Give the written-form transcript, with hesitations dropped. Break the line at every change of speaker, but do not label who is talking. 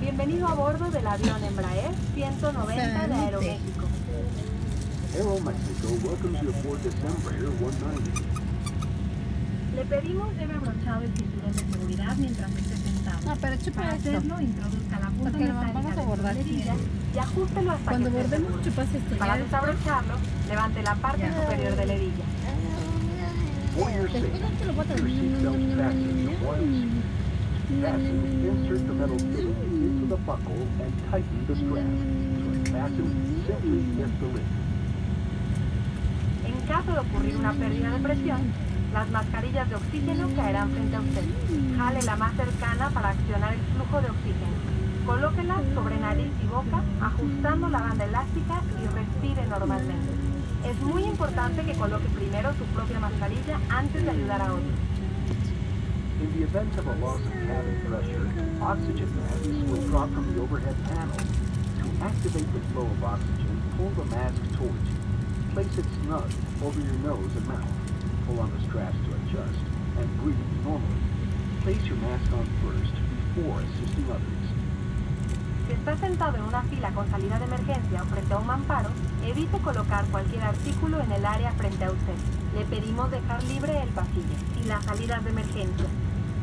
Bienvenido a bordo del avión Embraer 190 de Aeroméxico.
Aeroméxico welcomes you aboard this Embraer 190.
Le pedimos lleve abrochado el cinturón de seguridad mientras esté sentado.
No, pero chupa
Para
esto.
hacerlo, introduzca la punta
Porque lo
metálica
vamos a
de su
bordar.
cerilla y ajústelo hasta
Cuando
que esté
bordemos,
seguro.
chupas esto.
Para
Ya.
desabrocharlo, levante la parte
Ya.
superior de la hebilla.
For your
Después
safety,
te lo botas.
your seatbelt fasten your oil. Fasten, insert the metal fitting into the buckle and tighten the strap. To unfasten, simply lift the lid.
En caso de ocurrir una pérdida de presión, las mascarillas de oxígeno caerán frente a usted. Jale la más cercana para accionar el flujo de oxígeno. Colóquela sobre nariz y boca, ajustando la banda elástica y respire normalmente. Es muy importante que coloque primero su propia mascarilla antes de ayudar a otros.
In the event of a loss of cabin pressure, oxygen masks will drop from the overhead panel. To activate the flow of oxygen, pull the mask towards you. Place it snug over your nose and mouth. Pull on the straps to adjust, and breathe normally. Place your mask on first before assisting others.
Si está sentado en una fila con salida de emergencia o frente a un mamparo, evite colocar cualquier artículo en el área frente a usted. Le pedimos dejar libre el pasillo y las salidas de emergencia.